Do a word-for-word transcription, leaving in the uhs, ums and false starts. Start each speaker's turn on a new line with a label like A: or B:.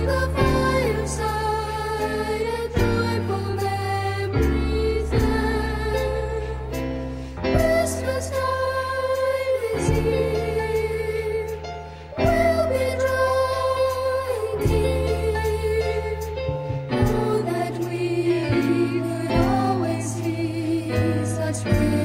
A: the fireside, a joyful memories end. Christmas time is here, we'll be drawing near. Oh, that we could always be such